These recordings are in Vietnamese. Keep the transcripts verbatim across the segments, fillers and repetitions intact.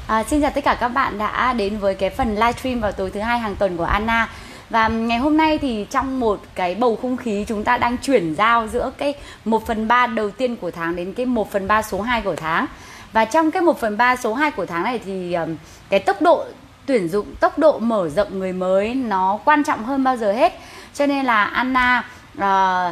À, xin chào tất cả các bạn đã đến với cái phần livestream vào tối thứ hai hàng tuần của Anna. Và ngày hôm nay thì trong một cái bầu không khí chúng ta đang chuyển giao giữa cái một phần ba đầu tiên của tháng đến cái một phần ba số hai của tháng. Và trong cái một phần ba số hai của tháng này thì um, cái tốc độ tuyển dụng, tốc độ mở rộng người mới nó quan trọng hơn bao giờ hết. Cho nên là Anna uh,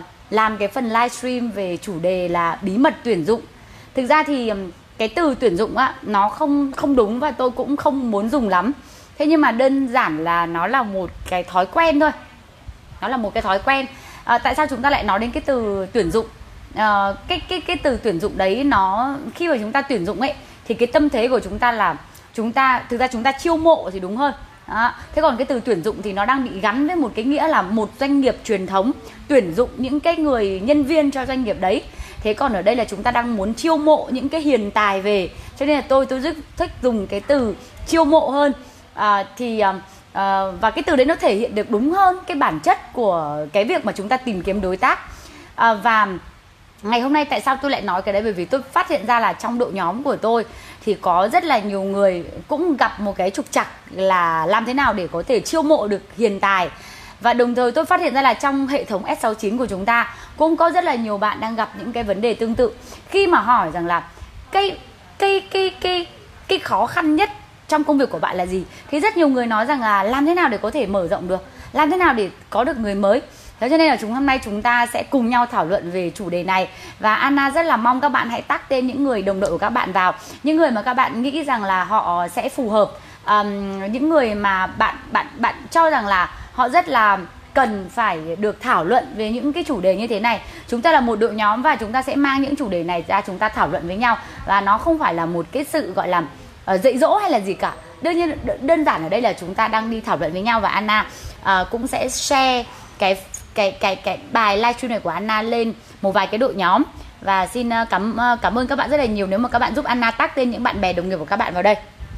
làm cái phần livestream về chủ đề là bí mật tuyển dụng. Thực ra thì um, cái từ tuyển dụng á nó không không đúng và tôi cũng không muốn dùng lắm. Thế nhưng mà đơn giản là nó là một cái thói quen thôi. Nó là một cái thói quen. À, tại sao chúng ta lại nói đến cái từ tuyển dụng? À, cái cái cái từ tuyển dụng đấy nó khi mà chúng ta tuyển dụng ấy thì cái tâm thế của chúng ta là chúng ta thực ra chúng ta chiêu mộ thì đúng hơn. Đó. Thế còn cái từ tuyển dụng thì nó đang bị gắn với một cái nghĩa là một doanh nghiệp truyền thống tuyển dụng những cái người nhân viên cho doanh nghiệp đấy. Thế còn ở đây là chúng ta đang muốn chiêu mộ những cái hiền tài về. Cho nên là tôi tôi rất thích dùng cái từ chiêu mộ hơn. À, thì à, và cái từ đấy nó thể hiện được đúng hơn cái bản chất của cái việc mà chúng ta tìm kiếm đối tác. À, và ngày hôm nay tại sao tôi lại nói cái đấy? Bởi vì tôi phát hiện ra là trong đội nhóm của tôi thì có rất là nhiều người cũng gặp một cái trục trặc là làm thế nào để có thể chiêu mộ được hiền tài. Và đồng thời tôi phát hiện ra là trong hệ thống S sáu chín của chúng ta cũng có rất là nhiều bạn đang gặp những cái vấn đề tương tự. Khi mà hỏi rằng là cái cái cái cái cái khó khăn nhất trong công việc của bạn là gì, thì rất nhiều người nói rằng là làm thế nào để có thể mở rộng được, làm thế nào để có được người mới. Thế cho nên là chúng hôm nay chúng ta sẽ cùng nhau thảo luận về chủ đề này. Và Anna rất là mong các bạn hãy tag tên những người đồng đội của các bạn vào, những người mà các bạn nghĩ rằng là họ sẽ phù hợp, um, những người mà bạn bạn bạn cho rằng là họ rất là cần phải được thảo luận về những cái chủ đề như thế này. Chúng ta là một đội nhóm và chúng ta sẽ mang những chủ đề này ra chúng ta thảo luận với nhau. Và nó không phải là một cái sự gọi là uh, dạy dỗ hay là gì cả. Đương nhiên đơn giản ở đây là chúng ta đang đi thảo luận với nhau. Và Anna uh, cũng sẽ share cái cái cái cái bài livestream này của Anna lên một vài cái đội nhóm. Và xin uh, cảm uh, cảm ơn các bạn rất là nhiều nếu mà các bạn giúp Anna tag tên những bạn bè đồng nghiệp của các bạn vào đây.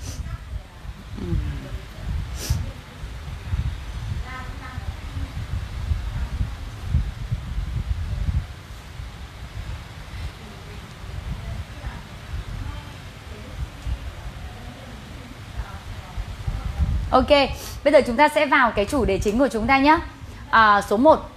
Ok, bây giờ chúng ta sẽ vào cái chủ đề chính của chúng ta nhé. À, số một.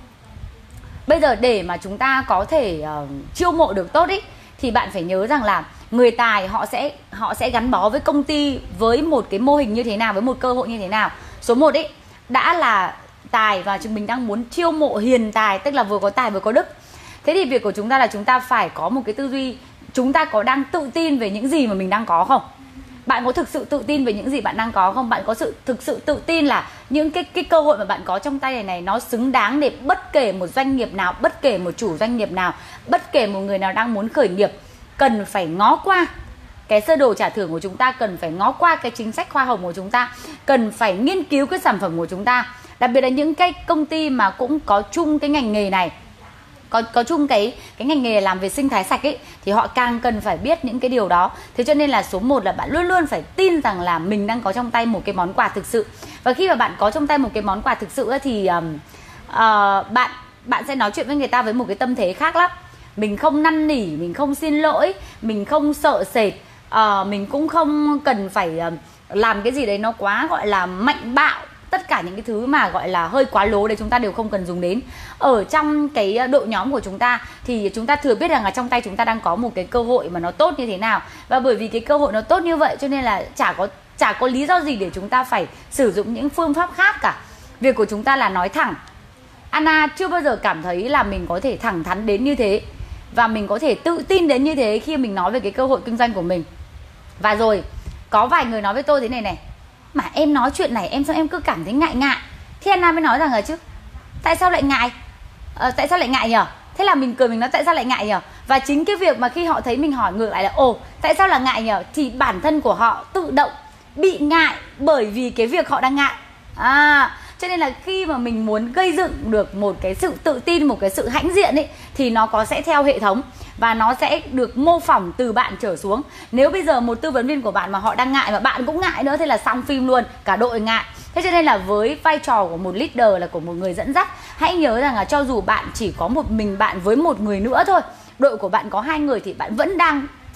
Bây giờ để mà chúng ta có thể uh, chiêu mộ được tốt ý, thì bạn phải nhớ rằng là người tài họ sẽ họ sẽ gắn bó với công ty với một cái mô hình như thế nào, với một cơ hội như thế nào. Số một ý, đã là tài và chúng mình đang muốn chiêu mộ hiền tài, tức là vừa có tài vừa có đức. Thế thì việc của chúng ta là chúng ta phải có một cái tư duy, chúng ta có đang tự tin về những gì mà mình đang có không? Bạn có thực sự tự tin về những gì bạn đang có không? Bạn có sự thực sự tự tin là những cái cái cơ hội mà bạn có trong tay này này nó xứng đáng để bất kể một doanh nghiệp nào, bất kể một chủ doanh nghiệp nào, bất kể một người nào đang muốn khởi nghiệp cần phải ngó qua cái sơ đồ trả thưởng của chúng ta, cần phải ngó qua cái chính sách hoa hồng của chúng ta, cần phải nghiên cứu cái sản phẩm của chúng ta. Đặc biệt là những cái công ty mà cũng có chung cái ngành nghề này, có có chung cái cái ngành nghề làm về sinh thái sạch ấy, thì họ càng cần phải biết những cái điều đó. Thế cho nên là số một là bạn luôn luôn phải tin rằng là mình đang có trong tay một cái món quà thực sự. Và khi mà bạn có trong tay một cái món quà thực sự ấy, thì um, uh, bạn bạn sẽ nói chuyện với người ta với một cái tâm thế khác lắm. Mình không năn nỉ, mình không xin lỗi, mình không sợ sệt, uh, mình cũng không cần phải uh, làm cái gì đấy nó quá gọi là mạnh bạo. Tất cả những cái thứ mà gọi là hơi quá lố đấy chúng ta đều không cần dùng đến. Ở trong cái đội nhóm của chúng ta thì chúng ta thừa biết rằng là trong tay chúng ta đang có một cái cơ hội mà nó tốt như thế nào. Và bởi vì cái cơ hội nó tốt như vậy cho nên là chả có chả có lý do gì để chúng ta phải sử dụng những phương pháp khác cả. Việc của chúng ta là nói thẳng. Anna chưa bao giờ cảm thấy là mình có thể thẳng thắn đến như thế và mình có thể tự tin đến như thế khi mình nói về cái cơ hội kinh doanh của mình. Và rồi có vài người nói với tôi thế này này: mà em nói chuyện này em sao em cứ cảm thấy ngại ngại. Thì Anna mới nói rằng là chứ tại sao lại ngại, ờ, tại sao lại ngại nhở? Thế là mình cười, mình nói tại sao lại ngại nhở? Và chính cái việc mà khi họ thấy mình hỏi ngược lại là ồ tại sao là ngại nhở, thì bản thân của họ tự động bị ngại bởi vì cái việc họ đang ngại. À, cho nên là khi mà mình muốn gây dựng được một cái sự tự tin, một cái sự hãnh diện ấy, thì nó có sẽ theo hệ thống và nó sẽ được mô phỏng từ bạn trở xuống. Nếu bây giờ một tư vấn viên của bạn mà họ đang ngại mà bạn cũng ngại nữa, thế là xong phim luôn, cả đội ngại. Thế cho nên là với vai trò của một leader, là của một người dẫn dắt, hãy nhớ rằng là cho dù bạn chỉ có một mình bạn với một người nữa thôi, đội của bạn có hai người, thì bạn vẫn đang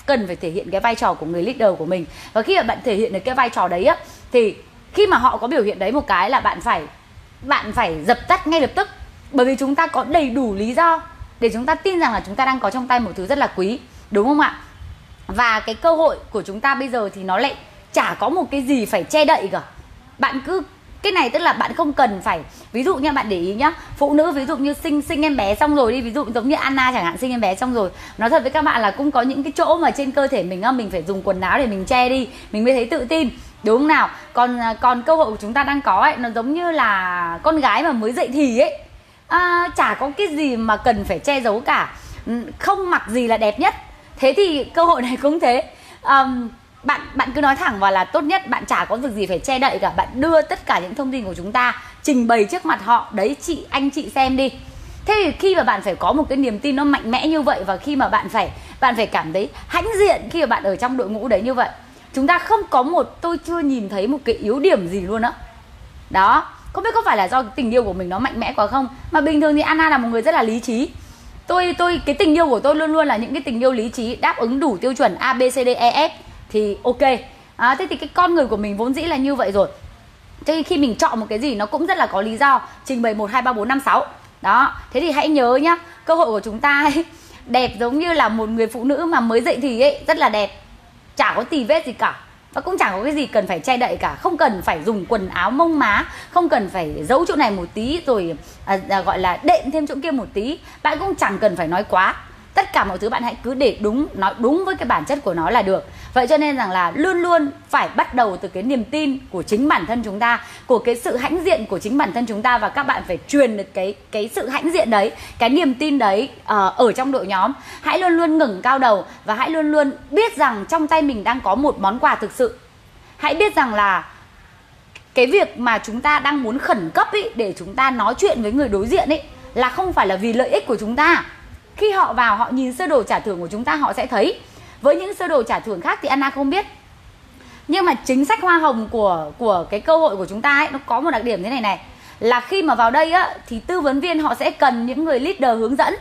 cần phải thể hiện cái vai trò của người leader của mình. Và khi mà bạn thể hiện được cái vai trò đấy á, thì khi mà họ có biểu hiện đấy một cái là bạn phải bạn phải dập tắt ngay lập tức. Bởi vì chúng ta có đầy đủ lý do để chúng ta tin rằng là chúng ta đang có trong tay một thứ rất là quý, đúng không ạ? Và cái cơ hội của chúng ta bây giờ thì nó lại chả có một cái gì phải che đậy cả. Bạn cứ cái này tức là bạn không cần phải, ví dụ như bạn để ý nhá, phụ nữ ví dụ như sinh sinh em bé xong rồi đi, ví dụ giống như Anna chẳng hạn, sinh em bé xong rồi, nói thật với các bạn là cũng có những cái chỗ mà trên cơ thể mình á, mình phải dùng quần áo để mình che đi, mình mới thấy tự tin, đúng không nào? Còn còn cơ hội của chúng ta đang có ấy, nó giống như là con gái mà mới dậy thì ấy, à, chả có cái gì mà cần phải che giấu cả, không mặc gì là đẹp nhất. Thế thì cơ hội này cũng thế. um, Bạn bạn cứ nói thẳng vào là tốt nhất, bạn chả có việc gì phải che đậy cả. Bạn đưa tất cả những thông tin của chúng ta trình bày trước mặt họ. Đấy chị, anh chị xem đi. Thế thì khi mà bạn phải có một cái niềm tin nó mạnh mẽ như vậy, và khi mà bạn phải bạn phải cảm thấy hãnh diện khi mà bạn ở trong đội ngũ đấy như vậy. Chúng ta không có một, tôi chưa nhìn thấy một cái yếu điểm gì luôn á. Đó, không biết có phải là do cái tình yêu của mình nó mạnh mẽ quá không. Mà bình thường thì Anna là một người rất là lý trí. Tôi tôi cái tình yêu của tôi luôn luôn là những cái tình yêu lý trí, đáp ứng đủ tiêu chuẩn A B C D E F thì ok. À, thế thì cái con người của mình vốn dĩ là như vậy rồi. Thế thì khi mình chọn một cái gì nó cũng rất là có lý do, trình bày một hai ba bốn năm sáu. Đó, thế thì hãy nhớ nhá, cơ hội của chúng ta ấy, đẹp giống như là một người phụ nữ mà mới dậy thì ấy, rất là đẹp, chả có tì vết gì cả. Và cũng chẳng có cái gì cần phải che đậy cả. Không cần phải dùng quần áo mông má, không cần phải giấu chỗ này một tí rồi à, à, gọi là đệm thêm chỗ kia một tí. Bạn cũng chẳng cần phải nói quá. Tất cả mọi thứ bạn hãy cứ để đúng, nói đúng với cái bản chất của nó là được. Vậy cho nên rằng là luôn luôn phải bắt đầu từ cái niềm tin của chính bản thân chúng ta, của cái sự hãnh diện của chính bản thân chúng ta. Và các bạn phải truyền được cái, cái sự hãnh diện đấy, cái niềm tin đấy uh, ở trong đội nhóm. Hãy luôn luôn ngẩng cao đầu và hãy luôn luôn biết rằng trong tay mình đang có một món quà thực sự. Hãy biết rằng là cái việc mà chúng ta đang muốn khẩn cấp ý, để chúng ta nói chuyện với người đối diện ý, là không phải là vì lợi ích của chúng ta. Khi họ vào họ nhìn sơ đồ trả thưởng của chúng ta, họ sẽ thấy. Với những sơ đồ trả thưởng khác thì Anna không biết, nhưng mà chính sách hoa hồng của của cái cơ hội của chúng ta ấy, nó có một đặc điểm thế này này, là khi mà vào đây á thì tư vấn viên họ sẽ cần những người leader hướng dẫn.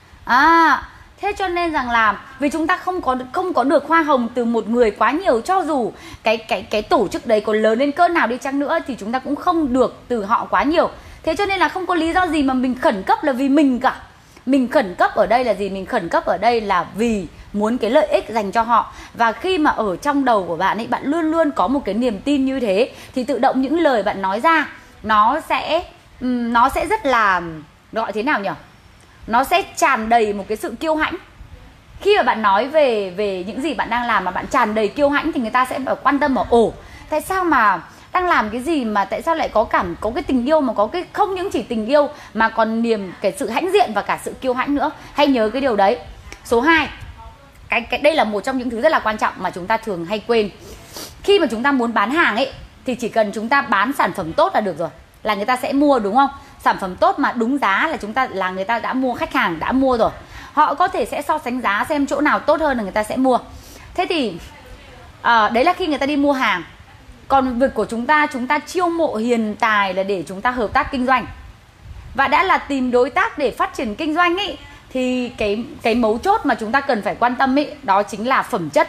À, thế cho nên rằng là vì chúng ta không có không có được hoa hồng từ một người quá nhiều, cho dù cái cái cái tổ chức đấy có lớn lên cỡ nào đi chăng nữa thì chúng ta cũng không được từ họ quá nhiều. Thế cho nên là không có lý do gì mà mình khẩn cấp là vì mình cả. Mình khẩn cấp ở đây là gì? Mình khẩn cấp ở đây là vì muốn cái lợi ích dành cho họ. Và khi mà ở trong đầu của bạn ấy, bạn luôn luôn có một cái niềm tin như thế, thì tự động những lời bạn nói ra nó sẽ nó sẽ rất là, gọi thế nào nhỉ? Nó sẽ tràn đầy một cái sự kiêu hãnh. Khi mà bạn nói về về những gì bạn đang làm mà bạn tràn đầy kiêu hãnh thì người ta sẽ phải quan tâm vào ồ, tại sao mà đang làm cái gì mà tại sao lại có cảm có cái tình yêu, mà có cái không những chỉ tình yêu mà còn niềm cái sự hãnh diện và cả sự kiêu hãnh nữa. Hãy nhớ cái điều đấy. Số hai, cái cái đây là một trong những thứ rất là quan trọng mà chúng ta thường hay quên. Khi mà chúng ta muốn bán hàng ấy thì chỉ cần chúng ta bán sản phẩm tốt là được rồi, là người ta sẽ mua, đúng không? Sản phẩm tốt mà đúng giá là chúng ta là người ta đã mua, khách hàng đã mua rồi. Họ có thể sẽ so sánh giá xem chỗ nào tốt hơn là người ta sẽ mua. Thế thì à, đấy là khi người ta đi mua hàng. Còn việc của chúng ta, chúng ta chiêu mộ hiền tài là để chúng ta hợp tác kinh doanh. Và đã là tìm đối tác để phát triển kinh doanh ấy, thì cái, cái mấu chốt mà chúng ta cần phải quan tâm ấy, đó chính là phẩm chất.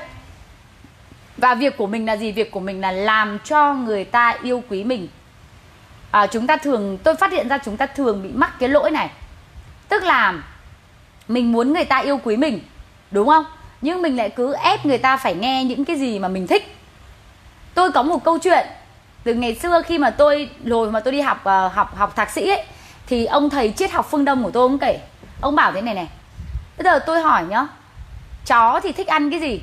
Và việc của mình là gì? Việc của mình là làm cho người ta yêu quý mình. à, Chúng ta thường, tôi phát hiện ra chúng ta thường bị mắc cái lỗi này. Tức là mình muốn người ta yêu quý mình, đúng không? Nhưng mình lại cứ ép người ta phải nghe những cái gì mà mình thích. Tôi có một câu chuyện từ ngày xưa khi mà tôi rồi mà tôi đi học uh, học học thạc sĩ ấy, thì ông thầy triết học phương Đông của tôi ông kể, ông bảo thế này này. Bây giờ tôi hỏi nhá, chó thì thích ăn cái gì?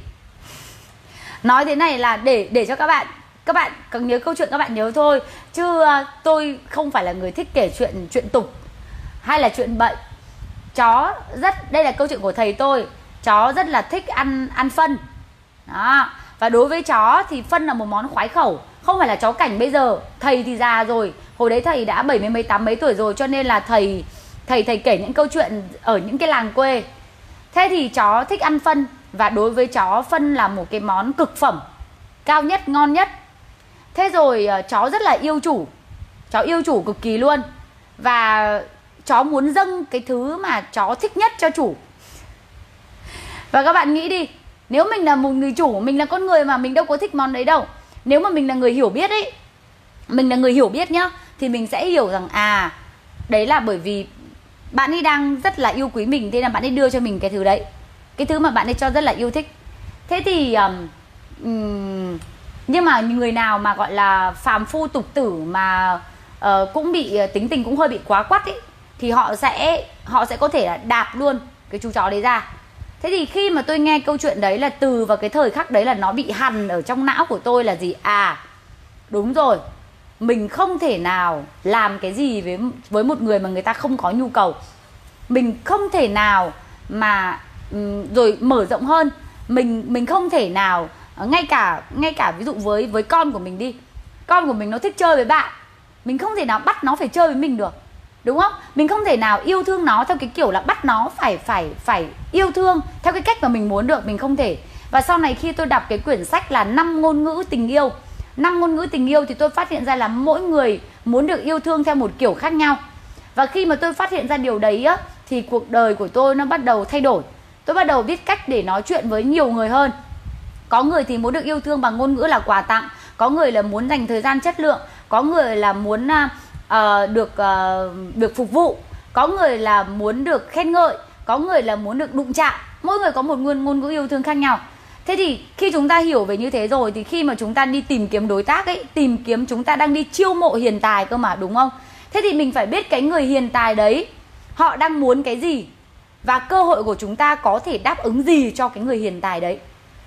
Nói thế này là để để cho các bạn các bạn cần nhớ câu chuyện, các bạn nhớ thôi, chứ uh, tôi không phải là người thích kể chuyện chuyện tục hay là chuyện bậy. Chó rất, đây là câu chuyện của thầy tôi, chó rất là thích ăn ăn phân. Đó. Và đối với chó thì phân là một món khoái khẩu. Không phải là chó cảnh bây giờ. Thầy thì già rồi, hồi đấy thầy đã bảy mươi mấy tám mấy tuổi rồi, cho nên là thầy Thầy thầy kể những câu chuyện ở những cái làng quê. Thế thì chó thích ăn phân. Và đối với chó, phân là một cái món cực phẩm, cao nhất, ngon nhất. Thế rồi chó rất là yêu chủ. Chó yêu chủ cực kỳ luôn. Và chó muốn dâng cái thứ mà chó thích nhất cho chủ. Và các bạn nghĩ đi, Nếu mình là một người chủ, mình là con người mà mình đâu có thích món đấy đâu. Nếu mà mình là người hiểu biết ấy, mình là người hiểu biết nhá, thì mình sẽ hiểu rằng à, đấy là bởi vì bạn ấy đang rất là yêu quý mình, thế là bạn ấy đưa cho mình cái thứ đấy, cái thứ mà bạn ấy cho rất là yêu thích. Thế thì um, um, nhưng mà người nào mà gọi là phàm phu tục tử mà uh, cũng bị tính tình cũng hơi bị quá quắt ấy, thì họ sẽ họ sẽ có thể là đạp luôn cái chú chó đấy ra. Thế thì khi mà tôi nghe câu chuyện đấy là từ vào cái thời khắc đấy là nó bị hằn ở trong não của tôi là gì? À, đúng rồi, mình không thể nào làm cái gì với với một người mà người ta không có nhu cầu. Mình không thể nào mà rồi mở rộng hơn, mình mình không thể nào ngay cả ngay cả ví dụ với với con của mình đi, con của mình nó thích chơi với bạn, mình không thể nào bắt nó phải chơi với mình được, đúng không? Mình không thể nào yêu thương nó theo cái kiểu là bắt nó phải phải phải yêu thương theo cái cách mà mình muốn được, mình không thể. Và sau này khi tôi đọc cái quyển sách là năm ngôn ngữ tình yêu, năm ngôn ngữ tình yêu thì tôi phát hiện ra là mỗi người muốn được yêu thương theo một kiểu khác nhau. Và khi mà tôi phát hiện ra điều đấy á, thì cuộc đời của tôi nó bắt đầu thay đổi. Tôi bắt đầu biết cách để nói chuyện với nhiều người hơn. Có người thì muốn được yêu thương bằng ngôn ngữ là quà tặng, có người là muốn dành thời gian chất lượng, có người là muốn uh, được uh, được phục vụ, có người là muốn được khen ngợi, có người là muốn được đụng chạm. Mỗi người có một ngôn ngôn ngữ yêu thương khác nhau. Thế thì khi chúng ta hiểu về như thế rồi thì khi mà chúng ta đi tìm kiếm đối tác ấy, tìm kiếm, chúng ta đang đi chiêu mộ hiền tài cơ mà, đúng không? Thế thì mình phải biết cái người hiền tài đấy họ đang muốn cái gì, và cơ hội của chúng ta có thể đáp ứng gì cho cái người hiền tài đấy.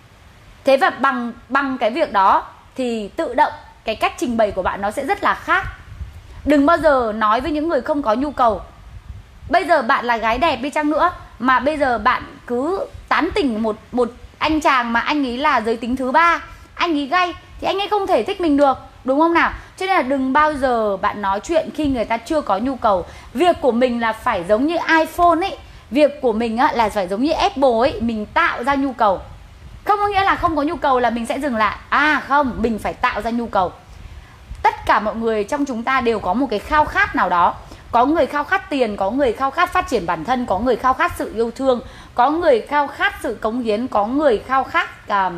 Thế và bằng bằng cái việc đó thì tự động cái cách trình bày của bạn nó sẽ rất là khác. Đừng bao giờ nói với những người không có nhu cầu. Bây giờ bạn là gái đẹp đi chăng nữa mà bây giờ bạn cứ tán tỉnh một một anh chàng mà anh ấy là giới tính thứ ba, anh ấy gay, thì anh ấy không thể thích mình được, đúng không nào? Cho nên là đừng bao giờ bạn nói chuyện khi người ta chưa có nhu cầu. Việc của mình là phải giống như iPhone ấy, việc của mình á, là phải giống như Apple ấy, mình tạo ra nhu cầu. Không có nghĩa là không có nhu cầu là mình sẽ dừng lại. À không, mình phải tạo ra nhu cầu. Tất cả mọi người trong chúng ta đều có một cái khao khát nào đó. Có người khao khát tiền, có người khao khát phát triển bản thân, có người khao khát sự yêu thương, có người khao khát sự cống hiến, có người khao khát uh,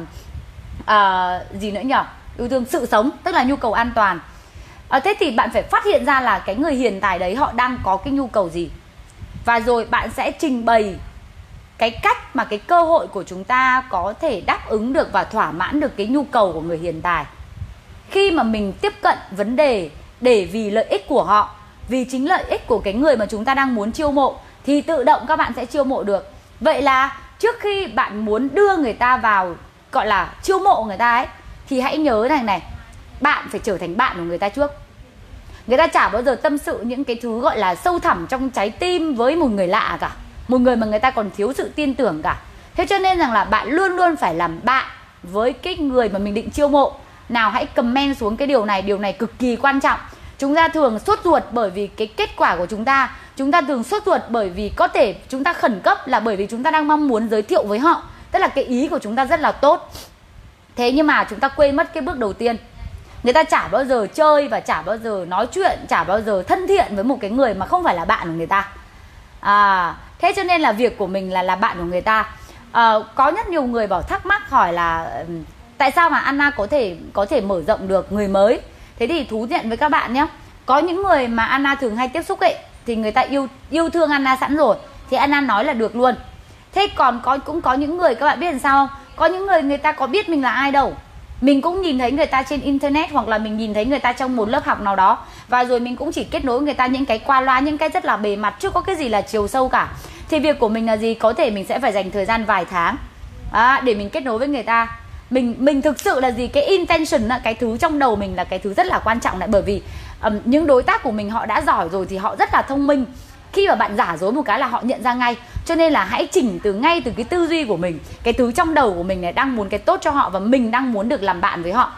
uh, gì nữa nhỉ? Yêu thương sự sống, tức là nhu cầu an toàn. À, thế thì bạn phải phát hiện ra là cái người hiền tài đấy họ đang có cái nhu cầu gì. Và rồi bạn sẽ trình bày cái cách mà cái cơ hội của chúng ta có thể đáp ứng được và thỏa mãn được cái nhu cầu của người hiền tài. Khi mà mình tiếp cận vấn đề để vì lợi ích của họ, vì chính lợi ích của cái người mà chúng ta đang muốn chiêu mộ, thì tự động các bạn sẽ chiêu mộ được. Vậy là trước khi bạn muốn đưa người ta vào gọi là chiêu mộ người ta ấy, thì hãy nhớ này này, bạn phải trở thành bạn của người ta trước. Người ta chả bao giờ tâm sự những cái thứ gọi là sâu thẳm trong trái tim với một người lạ cả, một người mà người ta còn thiếu sự tin tưởng cả. Thế cho nên rằng là bạn luôn luôn phải làm bạn với cái người mà mình định chiêu mộ. Nào hãy comment xuống cái điều này, điều này cực kỳ quan trọng. Chúng ta thường sốt ruột bởi vì cái kết quả của chúng ta, chúng ta thường sốt ruột bởi vì có thể chúng ta khẩn cấp là bởi vì chúng ta đang mong muốn giới thiệu với họ, tức là cái ý của chúng ta rất là tốt. Thế nhưng mà chúng ta quên mất cái bước đầu tiên. Người ta chả bao giờ chơi và chả bao giờ nói chuyện, chả bao giờ thân thiện với một cái người mà không phải là bạn của người ta. À, thế cho nên là việc của mình là là bạn của người ta. À, có rất nhiều người bảo thắc mắc hỏi là tại sao mà Anna có thể có thể mở rộng được người mới. Thế thì thú nhận với các bạn nhé, có những người mà Anna thường hay tiếp xúc ấy thì người ta yêu yêu thương Anna sẵn rồi, thì Anna nói là được luôn. Thế còn có cũng có những người, các bạn biết làm sao không? Có những người người ta có biết mình là ai đâu. Mình cũng nhìn thấy người ta trên internet, hoặc là mình nhìn thấy người ta trong một lớp học nào đó, và rồi mình cũng chỉ kết nối người ta những cái qua loa, những cái rất là bề mặt, chứ có cái gì là chiều sâu cả. Thì việc của mình là gì? Có thể mình sẽ phải dành thời gian vài tháng à, để mình kết nối với người ta. Mình mình thực sự là gì? Cái intention, cái thứ trong đầu mình là cái thứ rất là quan trọng này. Bởi vì um, những đối tác của mình họ đã giỏi rồi thì họ rất là thông minh. Khi mà bạn giả dối một cái là họ nhận ra ngay. Cho nên là hãy chỉnh từ ngay từ cái tư duy của mình, cái thứ trong đầu của mình này đang muốn cái tốt cho họ, và mình đang muốn được làm bạn với họ.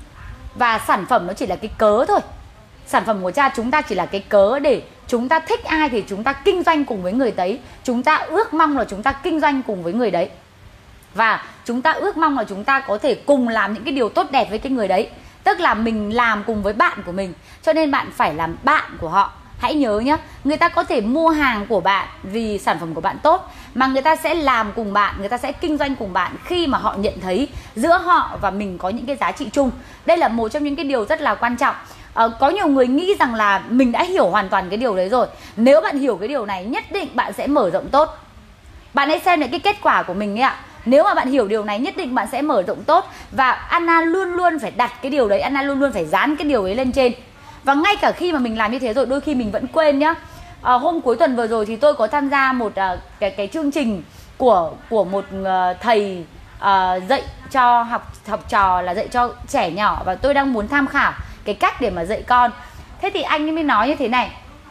Và sản phẩm nó chỉ là cái cớ thôi. Sản phẩm của cha chúng ta chỉ là cái cớ để chúng ta thích ai thì chúng ta kinh doanh cùng với người đấy. Chúng ta ước mong là chúng ta kinh doanh cùng với người đấy. Và chúng ta ước mong là chúng ta có thể cùng làm những cái điều tốt đẹp với cái người đấy. Tức là mình làm cùng với bạn của mình. Cho nên bạn phải làm bạn của họ. Hãy nhớ nhé, người ta có thể mua hàng của bạn vì sản phẩm của bạn tốt, mà người ta sẽ làm cùng bạn, người ta sẽ kinh doanh cùng bạn khi mà họ nhận thấy giữa họ và mình có những cái giá trị chung. Đây là một trong những cái điều rất là quan trọng. À, có nhiều người nghĩ rằng là mình đã hiểu hoàn toàn cái điều đấy rồi. Nếu bạn hiểu cái điều này, nhất định bạn sẽ mở rộng tốt. Bạn hãy xem lại cái kết quả của mình ấy ạ. Nếu mà bạn hiểu điều này, nhất định bạn sẽ mở rộng tốt. Và Anna luôn luôn phải đặt cái điều đấy, Anna luôn luôn phải dán cái điều ấy lên trên. Và ngay cả khi mà mình làm như thế rồi, đôi khi mình vẫn quên nhá. À, hôm cuối tuần vừa rồi thì tôi có tham gia một uh, cái cái chương trình của của một uh, thầy uh, dạy cho học học trò, là dạy cho trẻ nhỏ, và tôi đang muốn tham khảo cái cách để mà dạy con. Thế thì anh ấy mới nói như thế này.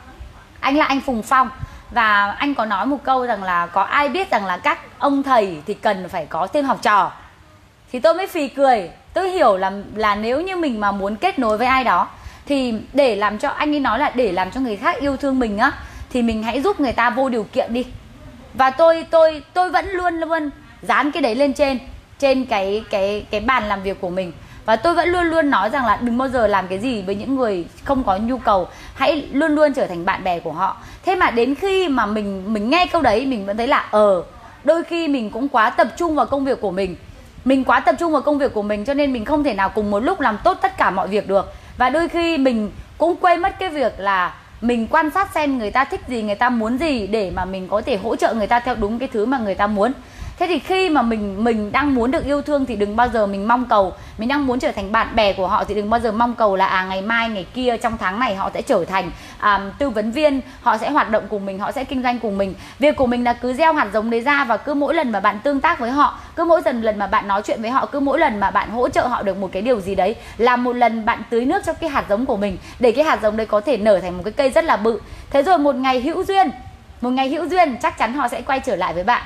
Anh là anh Phùng Phong, và anh có nói một câu rằng là có ai biết rằng là các ông thầy thì cần phải có thêm học trò. Thì tôi mới phì cười. Tôi hiểu là là nếu như mình mà muốn kết nối với ai đó, thì để làm cho, anh ấy nói là để làm cho người khác yêu thương mình á, thì mình hãy giúp người ta vô điều kiện đi. Và tôi tôi tôi vẫn luôn luôn dán cái đấy lên trên trên cái cái cái bàn làm việc của mình. Và tôi vẫn luôn luôn nói rằng là đừng bao giờ làm cái gì với những người không có nhu cầu, hãy luôn luôn trở thành bạn bè của họ. Thế mà đến khi mà mình mình nghe câu đấy, mình vẫn thấy là ờ đôi khi mình cũng quá tập trung vào công việc của mình. Mình quá tập trung vào công việc của mình, cho nên mình không thể nào cùng một lúc làm tốt tất cả mọi việc được. Và đôi khi mình cũng quên mất cái việc là mình quan sát xem người ta thích gì, người ta muốn gì, để mà mình có thể hỗ trợ người ta theo đúng cái thứ mà người ta muốn. Thế thì khi mà mình mình đang muốn được yêu thương thì đừng bao giờ mình mong cầu. Mình đang muốn trở thành bạn bè của họ thì đừng bao giờ mong cầu là à ngày mai, ngày kia, trong tháng này họ sẽ trở thành à, tư vấn viên, họ sẽ hoạt động cùng mình, họ sẽ kinh doanh cùng mình. Việc của mình là cứ gieo hạt giống đấy ra, và cứ mỗi lần mà bạn tương tác với họ, cứ mỗi lần lần mà bạn nói chuyện với họ, cứ mỗi lần mà bạn hỗ trợ họ được một cái điều gì đấy, là một lần bạn tưới nước cho cái hạt giống của mình, để cái hạt giống đấy có thể nở thành một cái cây rất là bự. Thế rồi một ngày hữu duyên, một ngày hữu duyên chắc chắn họ sẽ quay trở lại với bạn.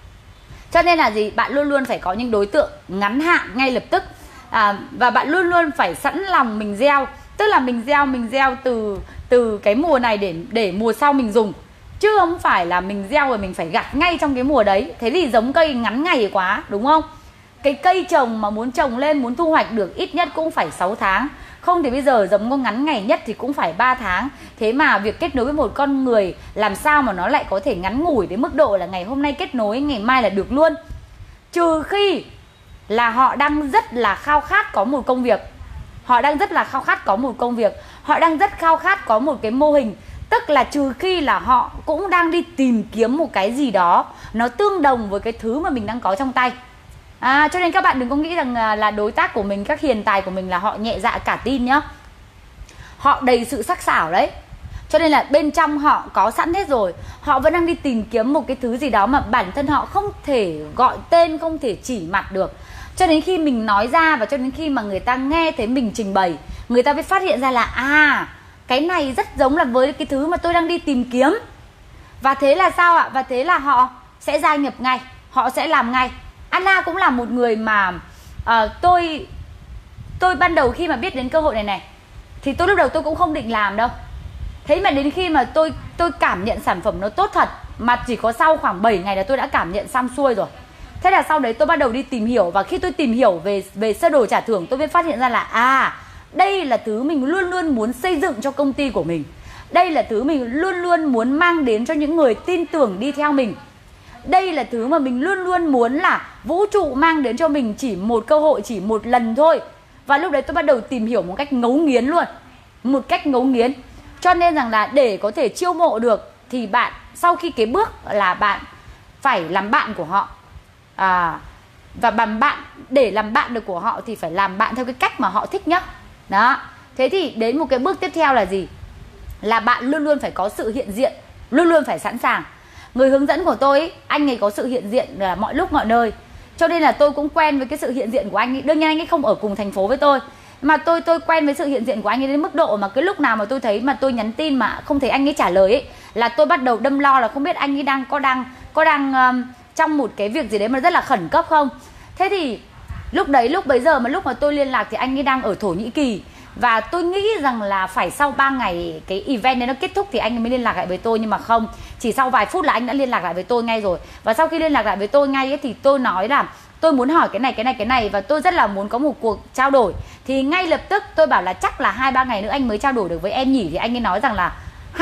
Cho nên là gì? Bạn luôn luôn phải có những đối tượng ngắn hạn ngay lập tức, à, và bạn luôn luôn phải sẵn lòng mình gieo. Tức là mình gieo mình gieo từ từ cái mùa này để để mùa sau mình dùng, chứ không phải là mình gieo rồi mình phải gặt ngay trong cái mùa đấy. Thế thì giống cây ngắn ngày quá, đúng không? Cái cây trồng mà muốn trồng lên, muốn thu hoạch được ít nhất cũng phải sáu tháng. Không thì bây giờ giống có ngắn ngày nhất thì cũng phải ba tháng. Thế mà việc kết nối với một con người làm sao mà nó lại có thể ngắn ngủi đến mức độ là ngày hôm nay kết nối, ngày mai là được luôn. Trừ khi là họ đang rất là khao khát có một công việc. Họ đang rất là khao khát có một công việc. Họ đang rất khao khát có một cái mô hình. Tức là trừ khi là họ cũng đang đi tìm kiếm một cái gì đó nó tương đồng với cái thứ mà mình đang có trong tay. À, cho nên các bạn đừng có nghĩ rằng là đối tác của mình, các hiền tài của mình là họ nhẹ dạ cả tin nhá. Họ đầy sự sắc sảo đấy. Cho nên là bên trong họ có sẵn hết rồi. Họ vẫn đang đi tìm kiếm một cái thứ gì đó mà bản thân họ không thể gọi tên, không thể chỉ mặt được. Cho đến khi mình nói ra, và cho đến khi mà người ta nghe thấy mình trình bày, người ta mới phát hiện ra là à, cái này rất giống là với cái thứ mà tôi đang đi tìm kiếm. Và thế là sao ạ? Và thế là họ sẽ gia nhập ngay, họ sẽ làm ngay. Anna cũng là một người mà uh, tôi tôi ban đầu khi mà biết đến cơ hội này này thì tôi lúc đầu tôi cũng không định làm đâu. Thế mà đến khi mà tôi tôi cảm nhận sản phẩm nó tốt thật, mà chỉ có sau khoảng bảy ngày là tôi đã cảm nhận xong xuôi rồi. Thế là sau đấy tôi bắt đầu đi tìm hiểu, và khi tôi tìm hiểu về về sơ đồ trả thưởng, tôi mới phát hiện ra là à, đây là thứ mình luôn luôn muốn xây dựng cho công ty của mình. Đây là thứ mình luôn luôn muốn mang đến cho những người tin tưởng đi theo mình. Đây là thứ mà mình luôn luôn muốn là vũ trụ mang đến cho mình chỉ một cơ hội, chỉ một lần thôi. Và lúc đấy tôi bắt đầu tìm hiểu một cách ngấu nghiến luôn. Một cách ngấu nghiến. Cho nên rằng là để có thể chiêu mộ được thì bạn, sau khi cái bước là bạn phải làm bạn của họ, à, và bằng bạn, để làm bạn được của họ thì phải làm bạn theo cái cách mà họ thích nhá. Đó. Thế thì đến một cái bước tiếp theo là gì? Là bạn luôn luôn phải có sự hiện diện, luôn luôn phải sẵn sàng. Người hướng dẫn của tôi ấy, anh ấy có sự hiện diện là mọi lúc mọi nơi. Cho nên là tôi cũng quen với cái sự hiện diện của anh ấy. Đương nhiên anh ấy không ở cùng thành phố với tôi, mà tôi tôi quen với sự hiện diện của anh ấy đến mức độ mà cái lúc nào mà tôi thấy mà tôi nhắn tin mà không thấy anh ấy trả lời ấy, là tôi bắt đầu đâm lo là không biết anh ấy đang có đang có đang um, trong một cái việc gì đấy mà rất là khẩn cấp không. Thế thì lúc đấy, lúc bấy giờ mà lúc mà tôi liên lạc thì anh ấy đang ở Thổ Nhĩ Kỳ. Và tôi nghĩ rằng là phải sau ba ngày cái event đấy nó kết thúc thì anh ấy mới liên lạc lại với tôi. Nhưng mà không, chỉ sau vài phút là anh đã liên lạc lại với tôi ngay rồi. Và sau khi liên lạc lại với tôi ngay ấy, thì tôi nói là tôi muốn hỏi cái này, cái này, cái này, và tôi rất là muốn có một cuộc trao đổi. Thì ngay lập tức tôi bảo là chắc là hai ba ngày nữa anh mới trao đổi được với em nhỉ. Thì anh ấy nói rằng là hai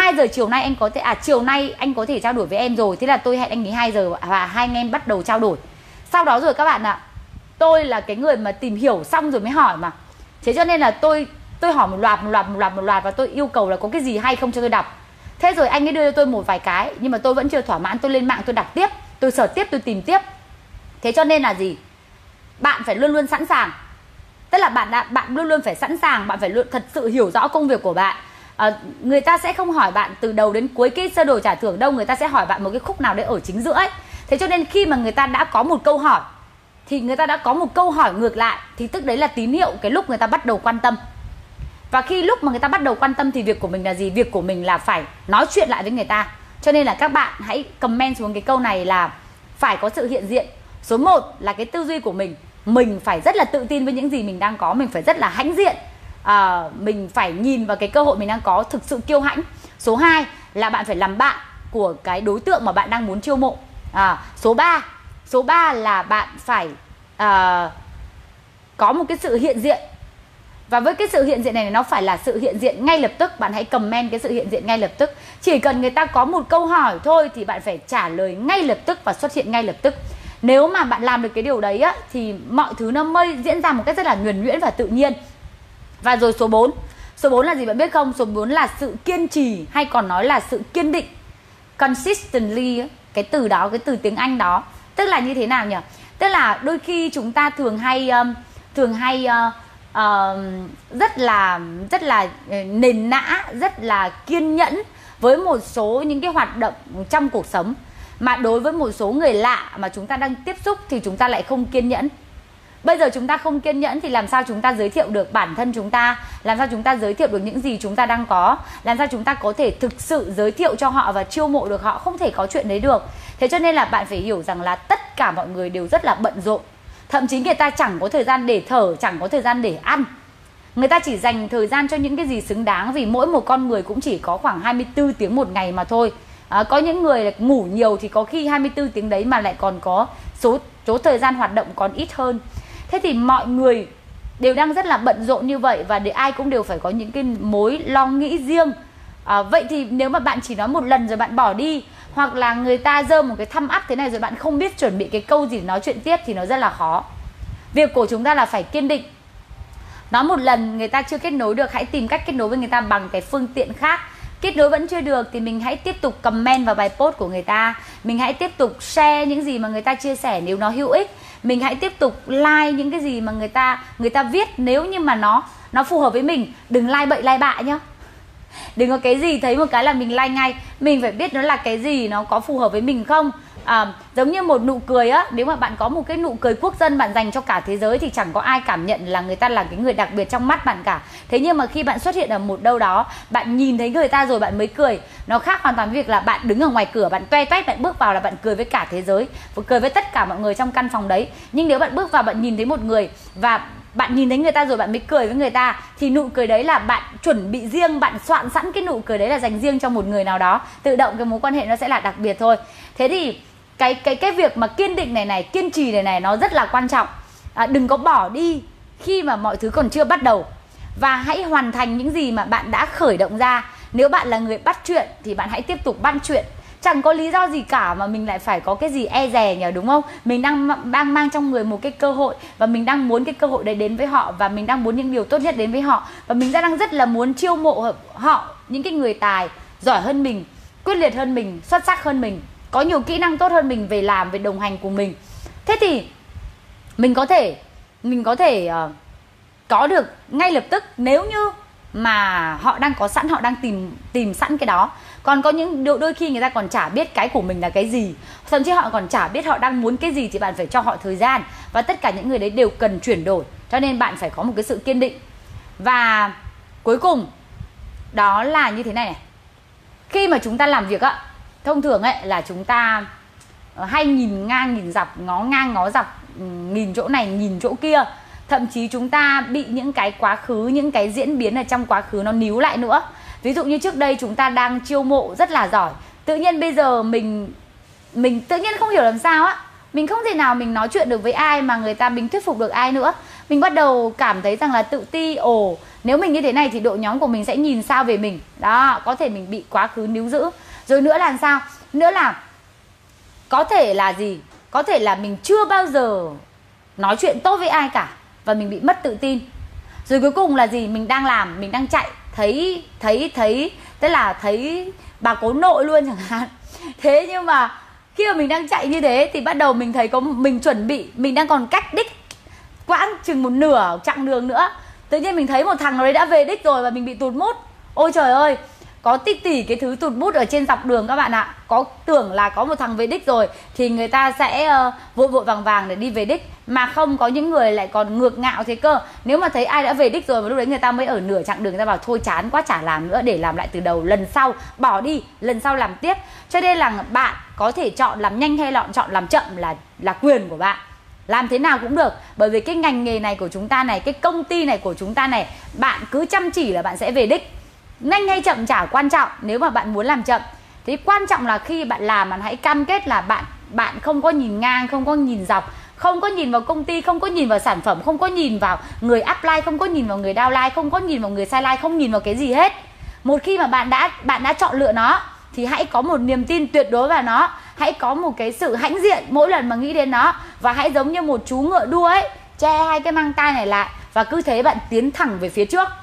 hai giờ chiều nay anh có thể à chiều nay anh có thể trao đổi với em rồi. Thế là tôi hẹn anh ấy hai giờ và hai anh em bắt đầu trao đổi. Sau đó rồi các bạn ạ, tôi là cái người mà tìm hiểu xong rồi mới hỏi mà. Thế cho nên là tôi tôi hỏi một loạt một loạt một loạt một loạt và tôi yêu cầu là có cái gì hay không cho tôi đọc. Thế rồi anh ấy đưa cho tôi một vài cái nhưng mà tôi vẫn chưa thỏa mãn, tôi lên mạng tôi đọc tiếp, tôi search tiếp, tôi tìm tiếp. Thế cho nên là gì? Bạn phải luôn luôn sẵn sàng. Tức là bạn đã, bạn luôn luôn phải sẵn sàng, bạn phải luôn thật sự hiểu rõ công việc của bạn. À, người ta sẽ không hỏi bạn từ đầu đến cuối cái sơ đồ trả thưởng đâu, người ta sẽ hỏi bạn một cái khúc nào đấy ở chính giữa ấy. Thế cho nên khi mà người ta đã có một câu hỏi thì người ta đã có một câu hỏi ngược lại, thì tức đấy là tín hiệu cái lúc người ta bắt đầu quan tâm. Và khi lúc mà người ta bắt đầu quan tâm thì việc của mình là gì? Việc của mình là phải nói chuyện lại với người ta. Cho nên là các bạn hãy comment xuống cái câu này là phải có sự hiện diện. Số một là cái tư duy của mình, mình phải rất là tự tin với những gì mình đang có, mình phải rất là hãnh diện, à, mình phải nhìn vào cái cơ hội mình đang có, thực sự kiêu hãnh. Số hai là bạn phải làm bạn của cái đối tượng mà bạn đang muốn chiêu mộ. à, Số ba Số ba là bạn phải à, có một cái sự hiện diện. Và với cái sự hiện diện này nó phải là sự hiện diện ngay lập tức. Bạn hãy comment cái sự hiện diện ngay lập tức. Chỉ cần người ta có một câu hỏi thôi thì bạn phải trả lời ngay lập tức và xuất hiện ngay lập tức. Nếu mà bạn làm được cái điều đấy á, thì mọi thứ nó mới diễn ra một cách rất là nhuần nhuyễn và tự nhiên. Và rồi số bốn Số bốn là gì bạn biết không? Số bốn là sự kiên trì, hay còn nói là sự kiên định. Consistently, cái từ đó, cái từ tiếng Anh đó, tức là như thế nào nhỉ? Tức là đôi khi chúng ta thường hay um, thường hay uh, uh, rất là rất là nền nã, rất là kiên nhẫn với một số những cái hoạt động trong cuộc sống, mà đối với một số người lạ mà chúng ta đang tiếp xúc thì chúng ta lại không kiên nhẫn. Bây giờ chúng ta không kiên nhẫn thì làm sao chúng ta giới thiệu được bản thân chúng ta, làm sao chúng ta giới thiệu được những gì chúng ta đang có, làm sao chúng ta có thể thực sự giới thiệu cho họ và chiêu mộ được họ? Không thể có chuyện đấy được. Thế cho nên là bạn phải hiểu rằng là tất cả mọi người đều rất là bận rộn. Thậm chí người ta chẳng có thời gian để thở, chẳng có thời gian để ăn. Người ta chỉ dành thời gian cho những cái gì xứng đáng, vì mỗi một con người cũng chỉ có khoảng hai mươi tư tiếng một ngày mà thôi. À, có những người ngủ nhiều thì có khi hai mươi tư tiếng đấy mà lại còn có số, số thời gian hoạt động còn ít hơn. Thế thì mọi người đều đang rất là bận rộn như vậy, và để ai cũng đều phải có những cái mối lo nghĩ riêng. à, Vậy thì nếu mà bạn chỉ nói một lần rồi bạn bỏ đi, hoặc là người ta dơ một cái thăm ắp thế này rồi bạn không biết chuẩn bị cái câu gì nói chuyện tiếp thì nó rất là khó. Việc của chúng ta là phải kiên định. Nói một lần người ta chưa kết nối được, hãy tìm cách kết nối với người ta bằng cái phương tiện khác. Kết nối vẫn chưa được thì mình hãy tiếp tục comment vào bài post của người ta. Mình hãy tiếp tục share những gì mà người ta chia sẻ nếu nó hữu ích. Mình hãy tiếp tục like những cái gì mà người ta người ta viết nếu như mà nó nó phù hợp với mình. Đừng like bậy like bạ nhá. Đừng có cái gì thấy một cái là mình like ngay. Mình phải biết nó là cái gì, nó có phù hợp với mình không. À, giống như một nụ cười á, nếu mà bạn có một cái nụ cười quốc dân bạn dành cho cả thế giới thì chẳng có ai cảm nhận là người ta là cái người đặc biệt trong mắt bạn cả. Thế nhưng mà khi bạn xuất hiện ở một đâu đó, bạn nhìn thấy người ta rồi bạn mới cười, nó khác hoàn toàn với việc là bạn đứng ở ngoài cửa, bạn toe toét, bạn bước vào là bạn cười với cả thế giới, cười với tất cả mọi người trong căn phòng đấy. Nhưng nếu bạn bước vào bạn nhìn thấy một người và bạn nhìn thấy người ta rồi bạn mới cười với người ta, thì nụ cười đấy là bạn chuẩn bị riêng, bạn soạn sẵn cái nụ cười đấy là dành riêng cho một người nào đó. Tự động cái mối quan hệ nó sẽ là đặc biệt thôi. Thế thì cái cái cái việc mà kiên định này này, kiên trì này này nó rất là quan trọng. À, đừng có bỏ đi khi mà mọi thứ còn chưa bắt đầu, và hãy hoàn thành những gì mà bạn đã khởi động ra. Nếu bạn là người bắt chuyện thì bạn hãy tiếp tục bắt chuyện. Chẳng có lý do gì cả mà mình lại phải có cái gì e dè nhỉ, đúng không? Mình đang đang mang trong người một cái cơ hội, và mình đang muốn cái cơ hội đấy đến với họ, và mình đang muốn những điều tốt nhất đến với họ, và mình đang rất là muốn chiêu mộ họ, những cái người tài giỏi hơn mình, quyết liệt hơn mình, xuất sắc hơn mình, có nhiều kỹ năng tốt hơn mình về làm, về đồng hành cùng mình. Thế thì mình có thể mình có thể uh, có được ngay lập tức nếu như mà họ đang có sẵn, họ đang tìm tìm sẵn cái đó. Còn có những đôi khi người ta còn chả biết cái của mình là cái gì, thậm chí họ còn chả biết họ đang muốn cái gì, thì bạn phải cho họ thời gian. Và tất cả những người đấy đều cần chuyển đổi, cho nên bạn phải có một cái sự kiên định. Và cuối cùng đó là như thế này này, khi mà chúng ta làm việc á, thông thường ấy là chúng ta hay nhìn ngang nhìn dọc, ngó ngang ngó dọc, nhìn chỗ này nhìn chỗ kia. Thậm chí chúng ta bị những cái quá khứ, những cái diễn biến ở trong quá khứ nó níu lại nữa. Ví dụ như trước đây chúng ta đang chiêu mộ rất là giỏi, tự nhiên bây giờ mình mình tự nhiên không hiểu làm sao á, mình không thể nào mình nói chuyện được với ai mà người ta mình thuyết phục được ai nữa. Mình bắt đầu cảm thấy rằng là tự ti, ồ Nếu mình như thế này thì đội nhóm của mình sẽ nhìn sao về mình. Đó, có thể mình bị quá khứ níu giữ. Rồi nữa là sao? Nữa là có thể là gì? Có thể là mình chưa bao giờ nói chuyện tốt với ai cả và mình bị mất tự tin. Rồi cuối cùng là gì? Mình đang làm, mình đang chạy, thấy thấy thấy tức là thấy bà cố nội luôn chẳng hạn. Thế nhưng mà khi mà mình đang chạy như thế thì bắt đầu mình thấy có mình chuẩn bị, mình đang còn cách đích quãng chừng một nửa chặng đường nữa, tự nhiên mình thấy một thằng nào đấy đã về đích rồi và mình bị tụt mút. Ôi trời ơi, có tỷ tỷ cái thứ tụt mút ở trên dọc đường các bạn ạ. Có tưởng là có một thằng về đích rồi thì người ta sẽ uh, vội vội vàng vàng để đi về đích, mà không, có những người lại còn ngược ngạo thế cơ. Nếu mà thấy ai đã về đích rồi mà lúc đấy người ta mới ở nửa chặng đường, người ta bảo thôi chán quá chả làm nữa, để làm lại từ đầu, lần sau bỏ đi, lần sau làm tiếp. Cho nên là bạn có thể chọn làm nhanh hay lọn chọn làm chậm là là quyền của bạn. Làm thế nào cũng được, bởi vì cái ngành nghề này của chúng ta này, cái công ty này của chúng ta này, bạn cứ chăm chỉ là bạn sẽ về đích. Nhanh hay chậm chả quan trọng nếu mà bạn muốn làm chậm. Thì quan trọng là khi bạn làm, bạn hãy cam kết là bạn bạn không có nhìn ngang, không có nhìn dọc, không có nhìn vào công ty, không có nhìn vào sản phẩm, không có nhìn vào người upline, không có nhìn vào người downline, không có nhìn vào người sideline, không nhìn vào cái gì hết. Một khi mà bạn đã bạn đã chọn lựa nó thì hãy có một niềm tin tuyệt đối vào nó, hãy có một cái sự hãnh diện mỗi lần mà nghĩ đến nó, và hãy giống như một chú ngựa đua ấy, che hai cái mang tai này lại và cứ thế bạn tiến thẳng về phía trước.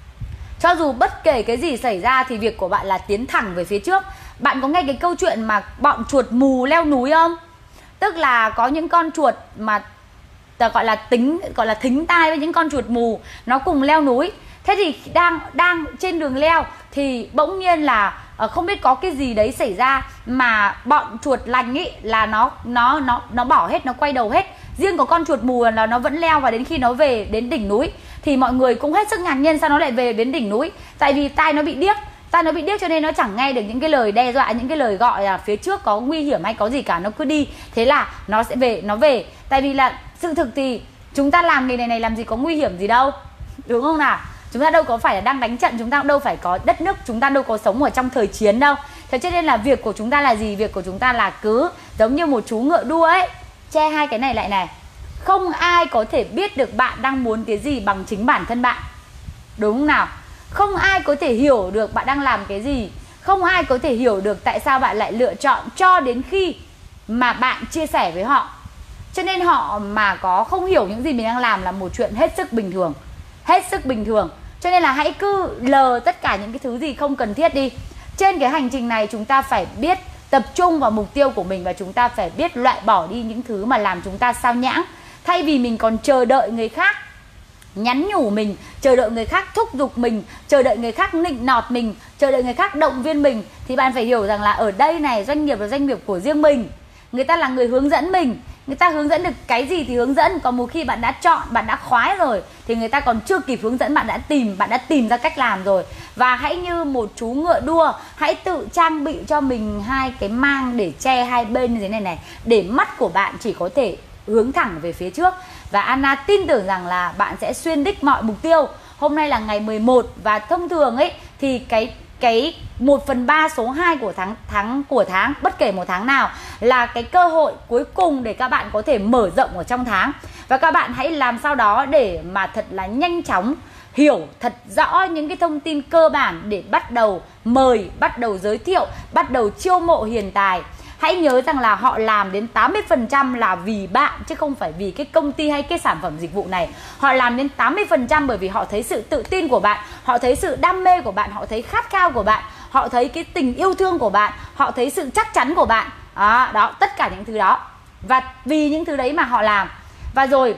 Cho dù bất kể cái gì xảy ra thì việc của bạn là tiến thẳng về phía trước. Bạn có nghe cái câu chuyện mà bọn chuột mù leo núi không? Tức là có những con chuột mà ta gọi là tính gọi là thính tai với những con chuột mù, nó cùng leo núi. Thế thì đang đang trên đường leo thì bỗng nhiên là không biết có cái gì đấy xảy ra mà bọn chuột lành ý là nó nó nó nó bỏ hết, nó quay đầu hết. Riêng có con chuột mù là nó vẫn leo, và đến khi nó về đến đỉnh núi thì mọi người cũng hết sức ngạc nhiên sao nó lại về đến đỉnh núi. Tại vì tai nó bị điếc, tai nó bị điếc cho nên nó chẳng nghe được những cái lời đe dọa, những cái lời gọi là phía trước có nguy hiểm hay có gì cả, nó cứ đi. Thế là nó sẽ về, nó về. Tại vì là sự thực thì chúng ta làm nghề này này làm gì có nguy hiểm gì đâu, đúng không nào? Chúng ta đâu có phải là đang đánh trận, chúng ta đâu phải có đất nước, chúng ta đâu có sống ở trong thời chiến đâu. Thế cho nên là việc của chúng ta là gì? Việc của chúng ta là cứ giống như một chú ngựa đua ấy, che hai cái này lại này. Không ai có thể biết được bạn đang muốn cái gì bằng chính bản thân bạn, đúng không nào? Không ai có thể hiểu được bạn đang làm cái gì, không ai có thể hiểu được tại sao bạn lại lựa chọn cho đến khi mà bạn chia sẻ với họ. Cho nên họ mà có không hiểu những gì mình đang làm là một chuyện hết sức bình thường, hết sức bình thường. Cho nên là hãy cứ lờ tất cả những cái thứ gì không cần thiết đi. Trên cái hành trình này chúng ta phải biết tập trung vào mục tiêu của mình, và chúng ta phải biết loại bỏ đi những thứ mà làm chúng ta sao nhãng. Thay vì mình còn chờ đợi người khác nhắn nhủ mình, chờ đợi người khác thúc giục mình, chờ đợi người khác nịnh nọt mình, chờ đợi người khác động viên mình, thì bạn phải hiểu rằng là ở đây này, doanh nghiệp là doanh nghiệp của riêng mình. Người ta là người hướng dẫn mình, người ta hướng dẫn được cái gì thì hướng dẫn. Còn một khi bạn đã chọn, bạn đã khoái rồi thì người ta còn chưa kịp hướng dẫn, bạn đã tìm, bạn đã tìm ra cách làm rồi. Và hãy như một chú ngựa đua, hãy tự trang bị cho mình hai cái mang để che hai bên như thế này này, để mắt của bạn chỉ có thể hướng thẳng về phía trước. Và Anna tin tưởng rằng là bạn sẽ xuyên đích mọi mục tiêu. Hôm nay là ngày mười một, và thông thường ấy thì cái cái một phần ba số hai của tháng tháng của tháng, bất kể một tháng nào, là cái cơ hội cuối cùng để các bạn có thể mở rộng ở trong tháng. Và các bạn hãy làm sao đó để mà thật là nhanh chóng hiểu thật rõ những cái thông tin cơ bản để bắt đầu mời, bắt đầu giới thiệu, bắt đầu chiêu mộ hiền tài. Hãy nhớ rằng là họ làm đến tám mươi phần trăm là vì bạn, chứ không phải vì cái công ty hay cái sản phẩm dịch vụ này. Họ làm đến tám mươi phần trăm bởi vì họ thấy sự tự tin của bạn, họ thấy sự đam mê của bạn, họ thấy khát khao của bạn, họ thấy cái tình yêu thương của bạn, họ thấy sự chắc chắn của bạn. Đó, đó, tất cả những thứ đó. Và vì những thứ đấy mà họ làm. Và rồi,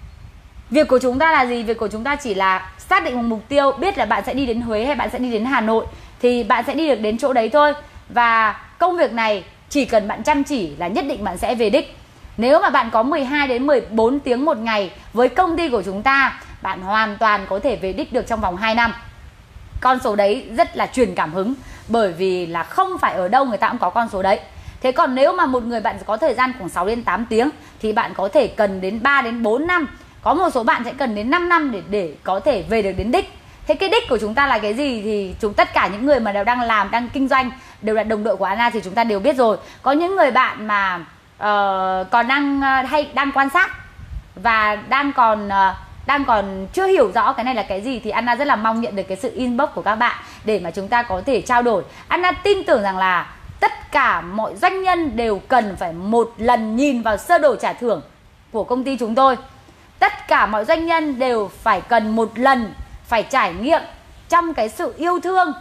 việc của chúng ta là gì? Việc của chúng ta chỉ là xác định một mục tiêu, biết là bạn sẽ đi đến Huế hay bạn sẽ đi đến Hà Nội, thì bạn sẽ đi được đến chỗ đấy thôi. Và công việc này chỉ cần bạn chăm chỉ là nhất định bạn sẽ về đích. Nếu mà bạn có mười hai đến mười bốn tiếng một ngày với công ty của chúng ta, bạn hoàn toàn có thể về đích được trong vòng hai năm. Con số đấy rất là truyền cảm hứng, bởi vì là không phải ở đâu người ta cũng có con số đấy. Thế còn nếu mà một người bạn có thời gian khoảng sáu đến tám tiếng thì bạn có thể cần đến ba đến bốn năm. Có một số bạn sẽ cần đến năm năm để, để có thể về được đến đích. Thế cái đích của chúng ta là cái gì thì chúng tất cả những người mà đều đang làm, đang kinh doanh, đều là đồng đội của Anna thì chúng ta đều biết rồi. Có những người bạn mà uh, còn đang uh, hay đang quan sát và đang còn uh, đang còn chưa hiểu rõ cái này là cái gì thì Anna rất là mong nhận được cái sự inbox của các bạn để mà chúng ta có thể trao đổi. Anna tin tưởng rằng là tất cả mọi doanh nhân đều cần phải một lần nhìn vào sơ đồ trả thưởng của công ty chúng tôi. Tất cả mọi doanh nhân đều phải cần một lần phải trải nghiệm trong cái sự yêu thương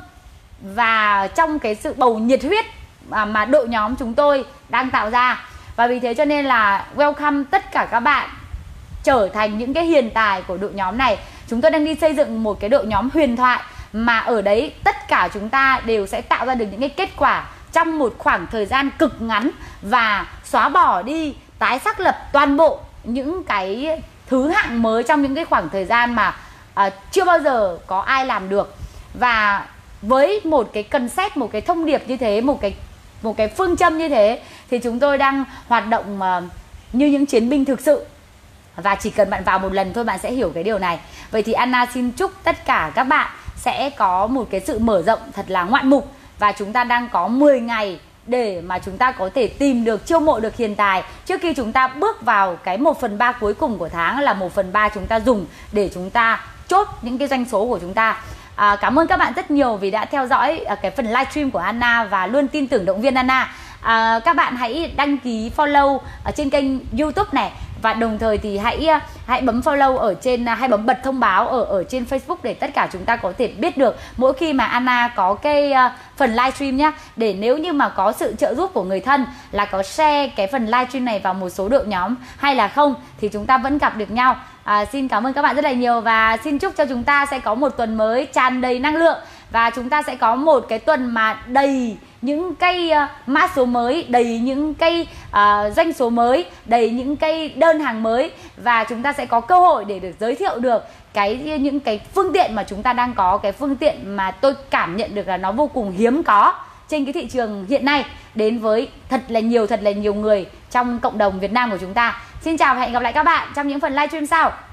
và trong cái sự bầu nhiệt huyết mà, mà đội nhóm chúng tôi đang tạo ra. Và vì thế cho nên là welcome tất cả các bạn trở thành những cái hiền tài của đội nhóm này. Chúng tôi đang đi xây dựng một cái đội nhóm huyền thoại mà ở đấy tất cả chúng ta đều sẽ tạo ra được những cái kết quả trong một khoảng thời gian cực ngắn và xóa bỏ đi, tái xác lập toàn bộ những cái thứ hạng mới trong những cái khoảng thời gian mà uh, chưa bao giờ có ai làm được. Và với một cái concept, một cái thông điệp như thế, một cái một cái phương châm như thế thì chúng tôi đang hoạt động uh, như những chiến binh thực sự. Và chỉ cần bạn vào một lần thôi bạn sẽ hiểu cái điều này. Vậy thì Anna xin chúc tất cả các bạn sẽ có một cái sự mở rộng thật là ngoạn mục. Và chúng ta đang có mười ngày để mà chúng ta có thể tìm được, chiêu mộ được hiền tài trước khi chúng ta bước vào cái một phần ba cuối cùng của tháng, là một phần ba chúng ta dùng để chúng ta chốt những cái doanh số của chúng ta. À, cảm ơn các bạn rất nhiều vì đã theo dõi à, cái phần livestream của Anna và luôn tin tưởng động viên Anna. À, các bạn hãy đăng ký follow ở trên kênh YouTube này, và đồng thời thì hãy hãy bấm follow ở trên, hãy bấm bật thông báo ở ở trên Facebook để tất cả chúng ta có thể biết được mỗi khi mà Anna có cái uh, phần livestream nhá. Để nếu như mà có sự trợ giúp của người thân là có share cái phần livestream này vào một số đội nhóm hay là không thì chúng ta vẫn gặp được nhau. À, xin cảm ơn các bạn rất là nhiều và xin chúc cho chúng ta sẽ có một tuần mới tràn đầy năng lượng, và chúng ta sẽ có một cái tuần mà đầy những cây uh, mã số mới, đầy những cây uh, doanh số mới, đầy những cây đơn hàng mới, và chúng ta sẽ có cơ hội để được giới thiệu được cái những cái phương tiện mà chúng ta đang có, cái phương tiện mà tôi cảm nhận được là nó vô cùng hiếm có trên cái thị trường hiện nay, đến với thật là nhiều thật là nhiều người trong cộng đồng Việt Nam của chúng ta. Xin chào và hẹn gặp lại các bạn trong những phần livestream sau.